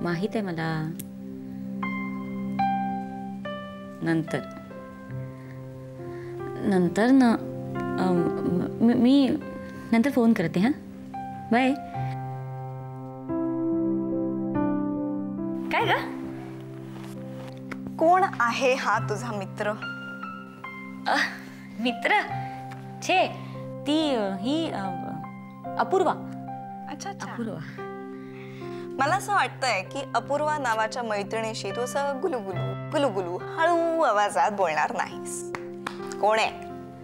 माहित आहे मला. नंतर नंतर ना मी नंतर फोन करते. हां बाय. काय ग? कोण आहे हा तुझा मित्र? मित्र छे ती ही अपूर्वा. अच्छा अच्छा. अपूर्वा. मला असं वाटतंय की अपूर्वा नावाच्या मैत्रिणीशी तू असं गुलुगुलू गुलुगुलू हळू आवाजात बोलणार नाहीस. कोण आहे?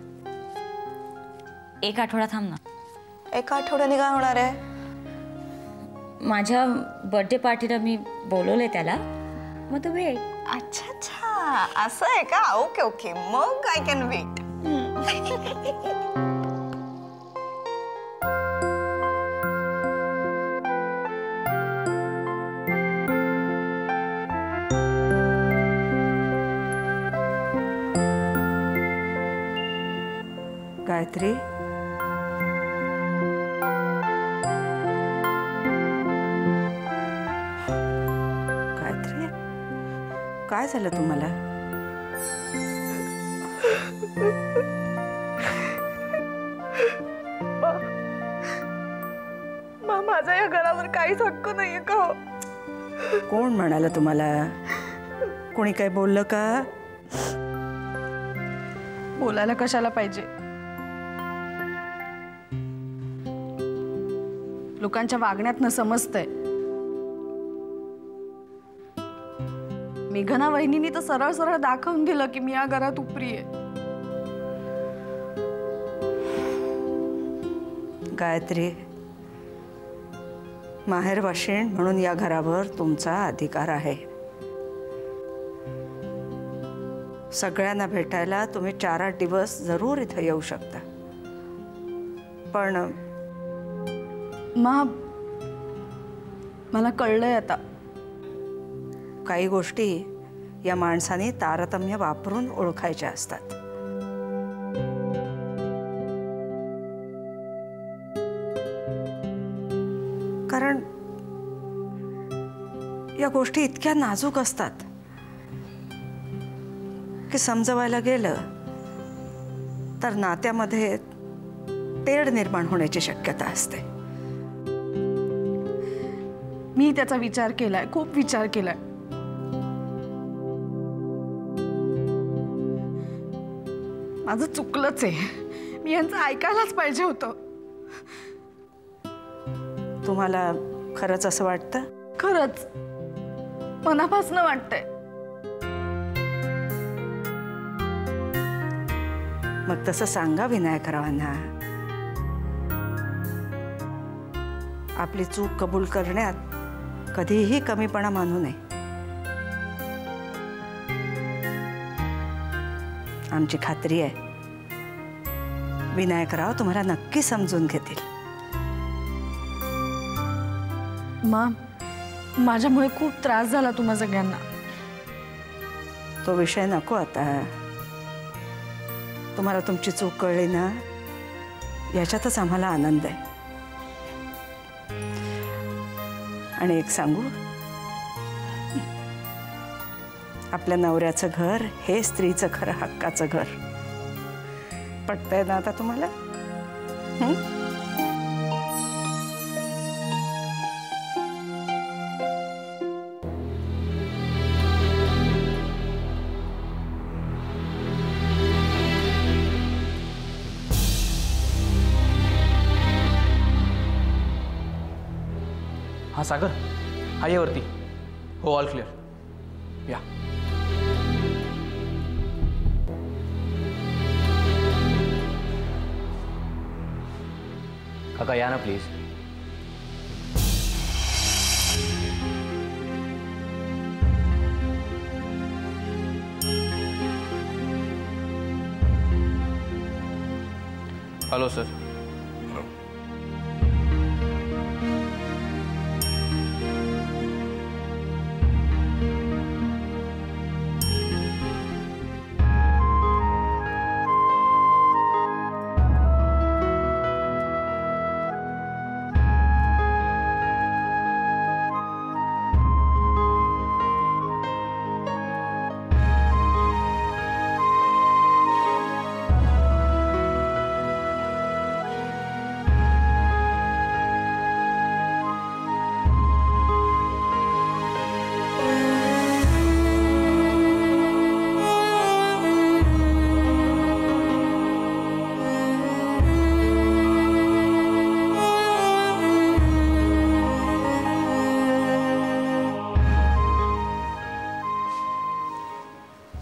एक आठवडा थांब ना. एका आठवड्याने काय होणार आहे? माझ्या बर्थडे पार्टीला मी बोलवले त्याला, मग तो वेळ. अच्छा अच्छा असं आहे का? ओके ओके मग I can wait. Gayatri, Gayatri काय झालं तुम्हाला? माझा या घरावर काहीच हक्क नाहीये का? कोण म्हणाला तुम्हाला? कोणी काय बोललं का? बोलायला कशाला पाहिजे? लोकांच्या वागण्यातनं समजतंय. मेघना वहिनींनी तर सरळ सरळ दाखवून दिलं की मी या घरात उपरी आहे. गायत्री, माहेरवाशीण म्हणून या घरावर तुमचा अधिकार आहे. सगळ्यांना भेटायला तुम्ही 4-8 दिवस जरूर इथं येऊ शकता. पण मला कळलंय आता. काही गोष्टी या माणसाने तारतम्य वापरून ओळखायच्या असतात. कारण या गोष्टी इतक्या नाजूक असतात की समजवायला गेलं तर नात्यामध्ये तेढ निर्माण होण्याची शक्यता असते. मी त्याचा विचार केलाय, खूप विचार केलाय. माझं चुकलंच आहे. मी यांचं ऐकायलाच पाहिजे होतं. तुम्हाला खरंच असं वाटतं? खरंच मनापासून वाटतंय. मग तसं सांगा विनायकरावांना. आपली चूक कबूल करण्यात कधीही कमीपणा मानू नये. आमची खात्री आहे विनायकराव तुम्हाला नक्की समजून घेतील. माझ्यामुळे खूप त्रास झाला तुम्हा सगळ्यांना. तो विषय नको आता. तुम्हाला तुमची चूक कळली ना, याच्यातच आम्हाला आनंद आहे. आणि एक सांगू, आपल्या नवऱ्याचं घर हे स्त्रीचं खरं हक्काचं घर. पटतंय ना आता तुम्हाला? हाँ सागर, हा ये वरती. हो ऑल क्लिअर. या काका या ना प्लीज. Hello sir.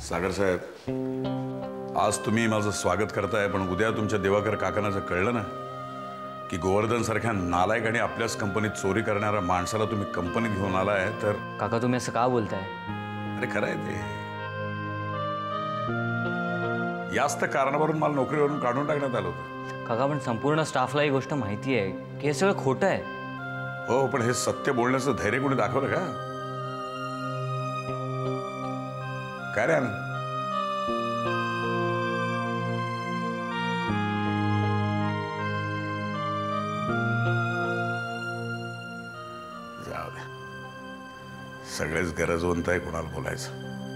सागर साहेब, आज तुम्ही माझं स्वागत करताय, पण उद्या तुमच्या दिवाकर काकांना जर कळलं ना की गोवर्धन सारख्या नालायक आणि आपल्याच कंपनीत चोरी करणाऱ्या माणसाला तुम्ही कंपनीत घेऊन आलाय तर. काका तुम्ही असं का बोलताय? अरे खरं आहे ते. याच तर कारणावरून मला नोकरीवरून काढून टाकण्यात आलं होतं. काका पण संपूर्ण स्टाफला ही गोष्ट माहिती आहे की हे सगळं खोटं आहे. हो, पण हे सत्य बोलण्याचं धैर्य कोणी दाखवलं का? काय रे आनंद? जाऊ दे, सगळेच गरजवंत आहे, कोणाला बोलायचं.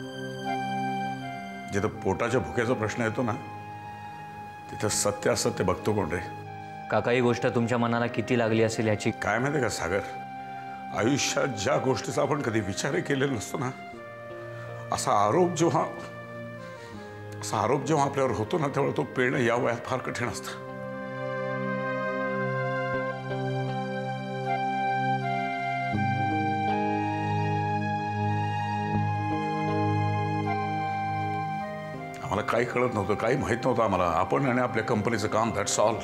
जिथं पोटाच्या भुक्याचा प्रश्न येतो ना तिथं सत्य असत्य बघतो कोण रे? काका ही गोष्ट तुमच्या मनाला किती लागली असेल याची काय माहिती का सागर, आयुष्यात ज्या गोष्टीचा आपण कधी विचारही केलेला नसतो ना, असा आरोप जेव्हा आपल्यावर होतो ना तेव्हा तो पेळणं या वयात फार कठीण असतं. आम्हाला काही कळत नव्हतं, काही माहित नव्हतं आम्हाला. आपण आणि आपल्या कंपनीचं काम, दॅट्स ऑल.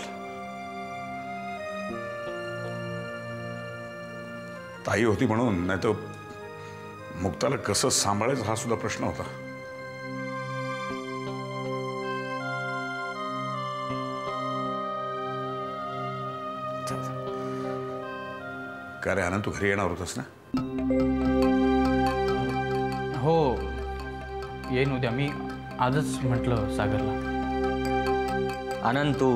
ताई होती म्हणून, नाही तर मुक्ताला कसं सांभाळायचं हा सुद्धा प्रश्न होता. काय रे आनंद, तू घरी येणार होतास ना? हो, येईन उद्या. मी आजच म्हटलं सागरला. आनंद तू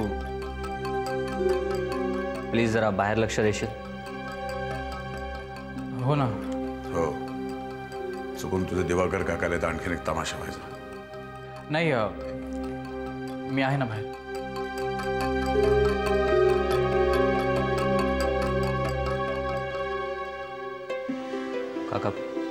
प्लीज जरा बाहेर लक्ष देशील? हो ना. हो, चुकून तुझे दिवाकर काकाला तर आणखीन एक तमाशा व्हायचा. नाही, मी आहे ना बाहेर. काका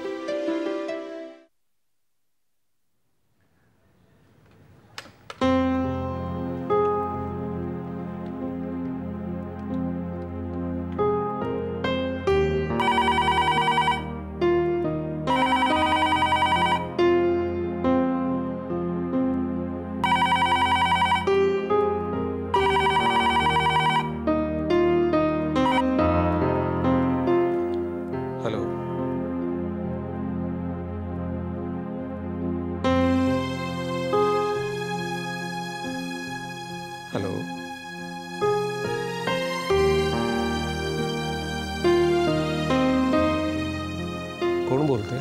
कोण बोलते?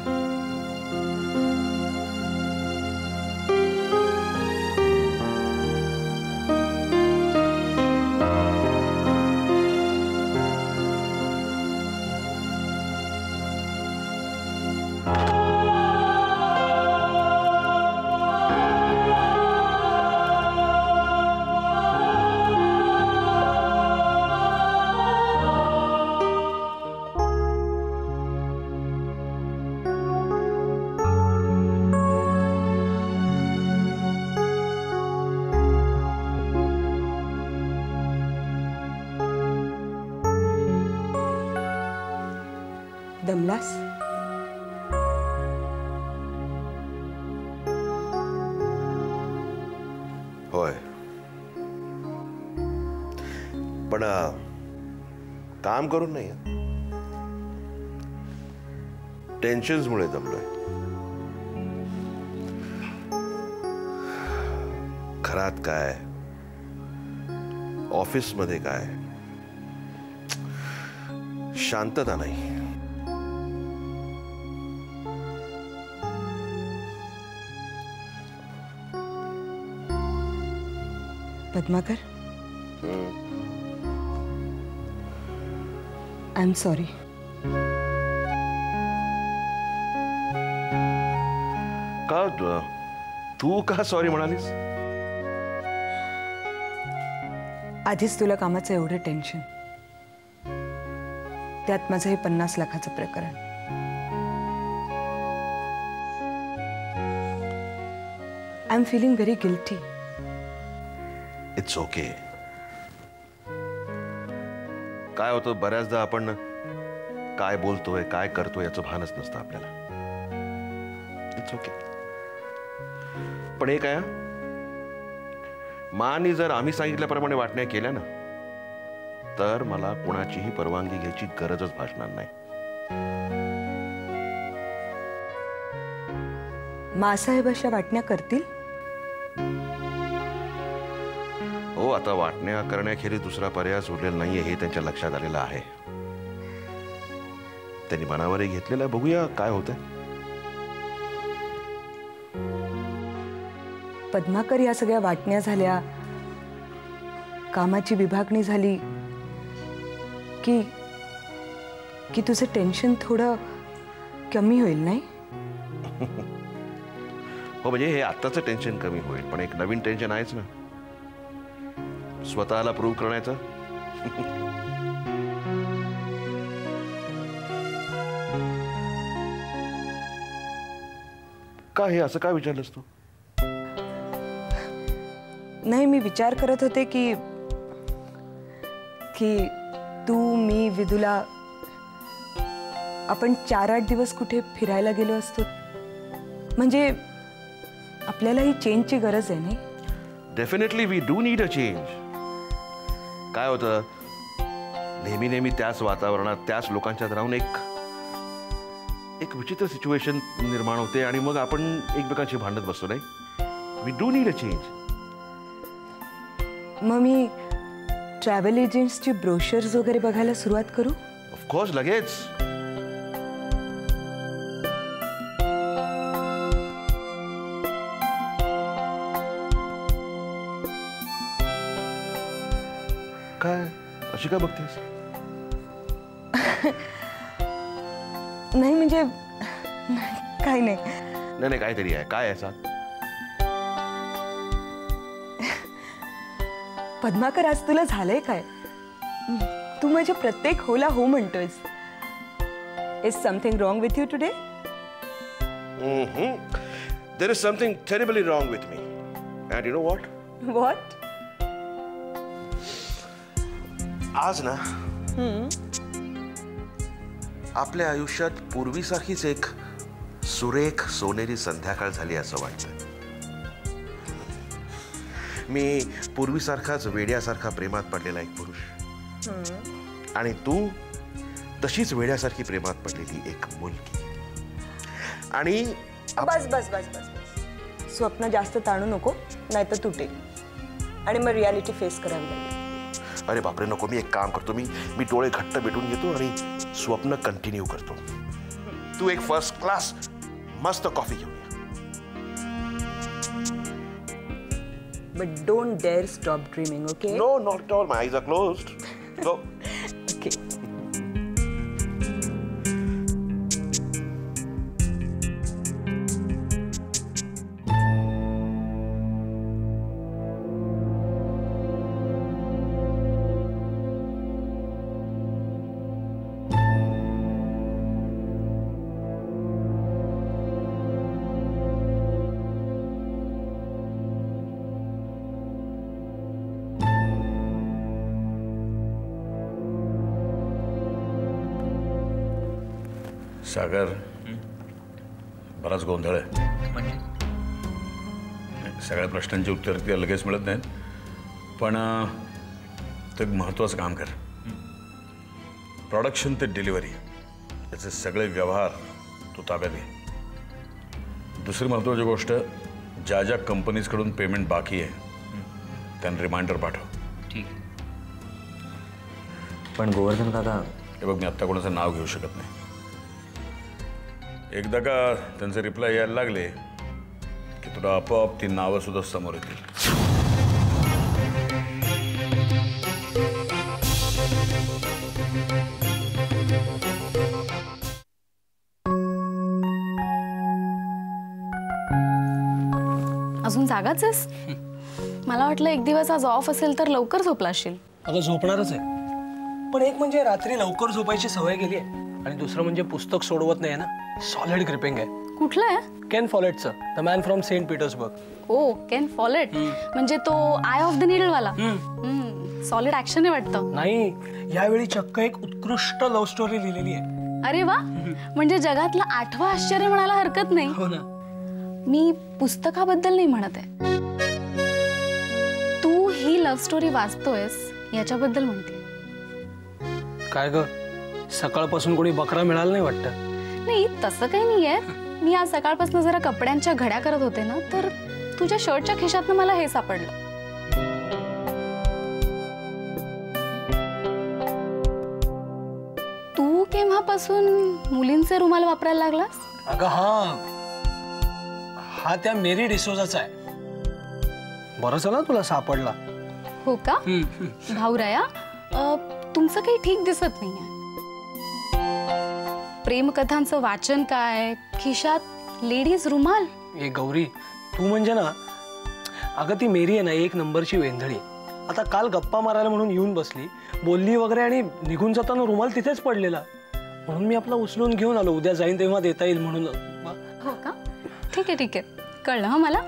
दमलास? होय, पण काम करून नाही, टेन्शन्समुळे दमलोय. घरात काय, ऑफिसमध्ये काय, शांतता नाही. Padmakar, I am sorry. का तू का सॉरी म्हणालीस? आधीच तुला कामाचं एवढं टेन्शन, त्यात माझं हे 50 लाखाचं प्रकरण. I am feeling very guilty. It's okay. काय होतं, बऱ्याचदा आपण काय बोलतोय, काय करतोय याचं भानच नसतं आपल्याला. It's okay. पण एक आहे, मानी जर आम्ही सांगितल्याप्रमाणे वाटण्या केल्या ना तर मला कोणाचीही परवानगी घ्यायची गरजच भासणार नाही. मासाहेब अशा वाटण्या करतील? हो, आता वाटण्या करण्याखेरीज दुसरा पर्याय उरलेला नाहीये हे त्यांच्या लक्षात आलेलं आहे. त्यांनी मनावरही घेतलेलं आहे. बघूया काय होतंय. पद्माकर, या सगळ्या वाटण्या झाल्या, कामाची विभागणी झाली की की तुझं टेन्शन थोडं कमी होईल नाही? हो, म्हणजे हे आत्ताचं टेन्शन कमी होईल, पण एक नवीन टेन्शन आहेच ना, स्वतःला प्रूव्ह करण्याचं. का हे असं काय विचारलंस तू? नाही, मी विचार करत होते की की तू, मी, विदुला आपण 4-8 दिवस कुठे फिरायला गेलो असतो. म्हणजे आपल्याला ही चेंजची गरज आहे नाही? Definitely we do need a change. काय होतं, नेहमी नेहमी त्याच वातावरणात त्याच लोकांच्यात राहून एक विचित्र सिच्युएशन निर्माण होते आणि मग आपण एकमेकांशी भांडत बसतो नाही. We do need a change. मग मी ट्रॅव्हल एजंट्सची ब्रोशर्स वगैरे बघायला सुरुवात करू? ऑफकोर्स, लगेच. काय अशी काय बघतेस? नाही म्हणजे काही नाही. नाही, काहीतरी आहे. काय आहे सांग? पद्माकर, आज तुला झालंय काय? तू माझ्या प्रत्येक होला हो म्हणतोयस. Is something wrong with you today? There is something terribly wrong with me. And you know what? What? आज ना आपल्या आयुष्यात पूर्वीसारखीच एक सुरेख सोनेरी संध्याकाळ झाली असं वाटतं. मी पूर्वीसारखाच वेड्यासारखा प्रेमात पडलेला एक पुरुष, आणि तू तशीच वेड्यासारखी प्रेमात पडलेली एक मुलगी. आणि बस बस बस बस बस. स्वप्न जास्त ताणू नको, नाहीतर तुटेल आणि मग रियालिटी फेस करावी लागेल. अरे बापरे, नको. मी एक काम करतो, मी डोळे घट्ट भेटून घेतो आणि स्वप्न कंटिन्यू करतो. तू एक फर्स्ट क्लास मस्त कॉफी घेऊन ये. But don't dare stop dreaming, okay? No, not at all. My eyes are closed. Go. Okay. सागर, बराच गोंधळ आहे. सगळ्या प्रश्नांची उत्तर ती लगेच मिळत नाहीत, पण ते महत्त्वाचं काम कर. प्रोडक्शन ते डिलिव्हरी याचे सगळे व्यवहार तू ताब्यात घे. दुसरी महत्त्वाची गोष्ट, ज्या ज्या कंपनीजकडून पेमेंट बाकी आहे त्यांना रिमाइंडर पाठव. ठीक. पण गोवर्धन काका, हे बघ, मी आत्ता कोणाचं नाव घेऊ शकत नाही. एकदा का त्यांचे रिप्लाय यायला लागले की तुला आपोआप ती नावं सुद्धा समोर येतील. अजून जागाच आहेस? मला वाटलं एक दिवस आज ऑफ असेल तर लवकर झोपला असशील. अगं झोपणारच आहे, पण एक म्हणजे रात्री लवकर झोपायची सवय गेली आहे आणि दुसरं म्हणजे पुस्तक सोडवत नाही ना. सॉलिड ग्रिपिंग आहे. कुठलं आहे? केन फॉलेटचं, the man from Saint Petersburg. Oh, Ken Follett म्हणजे तो आय ऑफ द नीडल वाला. सॉलिड ऍक्शन आहे वाटतं. नाही, यावेळी चक्क एक उत्कृष्ट लव्ह स्टोरी लिहिलेली आहे. अरे वा, म्हणजे जगातलं 8वं आश्चर्य म्हणायला हरकत नाही. हो ना. मी पुस्तकाबद्दल नाही म्हणत आहे. तू ही लव्ह स्टोरी वाचतोयस याच्याबद्दल म्हणते. काय ग, सकाळपासून कोणी बकरा मिळाला नाही वाटतं? नाही, तसं काही नाहीये. मी आज सकाळपासून जरा कपड्यांच्या घड्या करत होते ना, तर तुझ्या शर्टच्या खिशातनं मला हे सापडलं. तू केव्हापासून मुलींचे रुमाल वापरायला लागलास? अगं हा त्या मेरी डिसोजाचा आहे. बरं चला तुला सापडला. हो का? भाऊराया, तुमचं काही ठीक दिसत नाहीये. प्रेमकथांचं वाचन काय, खिशात लेडीज रुमाल. ए गौरी, तू म्हणजे ना, अगं ती मेरी आहे ना, एक नंबरची वेंधळी. आता काल गप्पा मारायला म्हणून येऊन बसली, बोलली वगैरे, आणि निघून जाताना रुमाल तिथेच पडलेला. म्हणून मी आपला उचलून घेऊन आलो, उद्या जाईन तेव्हा देता येईल म्हणून. हो का? ठीक आहे ठीक आहे, कळलं हा मला.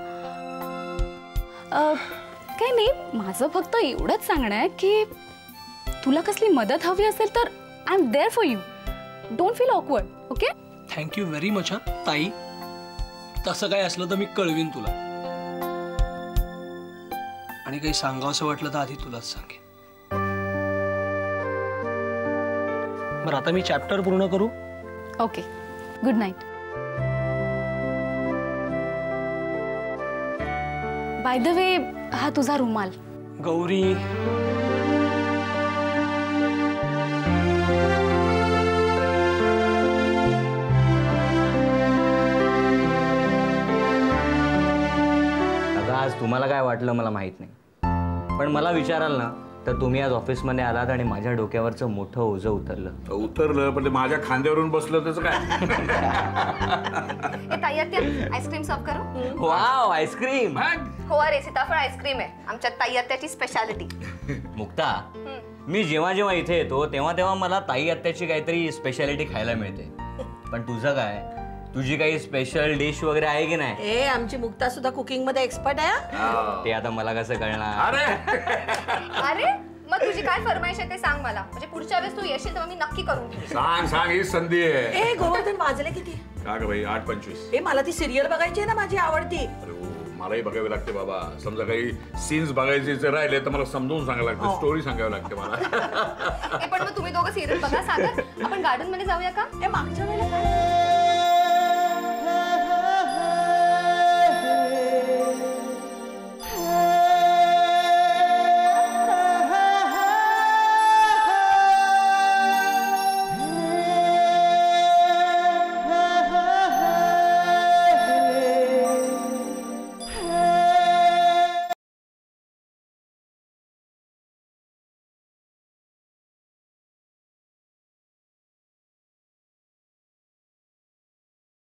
काही नाही, माझं फक्त एवढंच सांगणं आहे की तुला कसली मदत हवी असेल तर I am there for you. Don't feel awkward. Okay? Thank you very much हा ताई. तसं काय असलं तर मी कळवीन तुला, आणि काही सांगावंसं वाटलं तर आधी तुलाच सांगेन. बरं, आता मी चॅप्टर पूर्ण करू. Okay, good night. By the way, हा तुझा रुमाल. गौरी, आज तुम्हाला काय वाटलं मला माहित नाही, पण मला विचाराल ना तर तुम्ही आज ऑफिसमध्ये आलात आणि माझ्या डोक्यावरचं मोठं ओझं उतरलं. पण ते माझ्या खांद्यावरून बसलं त्याचं काय? आईस्क्रीम सर्व करू? Wow, ice cream. हो अरे, सीताफळ आईस्क्रीम आहे आमच्या ताई आत्याची स्पेशालिटी. मुक्ता, मी जेव्हा जेव्हा इथे येतो तेव्हा तेव्हा मला ताई आत्याची काहीतरी स्पेशालिटी खायला मिळते. पण तुझं काय, तुझी काही स्पेशल डिश वगैरे आहे की नाही? ए, आमची मुक्ता सुद्धा कुकिंग मध्ये एक्सपर्ट आहे. ते आता मला कसं कळणार? अरे मग तुझी काय फरमाईश आहे ते सांग मला, म्हणजे पुढच्या वेळेस तू येशील तेव्हा मी नक्की करून घेईन. सांग, ही संधी आहे. ए गोवर्धन, वाजले किती? का ग बाई, 8:25. ए, मला ती सिरियल बघायची आहे ना, माझी आवडती. अरे हो, मलाही बघावी लागते बाबा. समजा काही सीन्स बघायचे जर राहिले तर मला समजून सांगायला लागते, स्टोरी सांगावी लागते मला. पण मग तुम्ही दोघं सिरियल बघा. सागर, आपण गार्डन मध्ये जाऊया का? ए, मागच्या वेळेला काय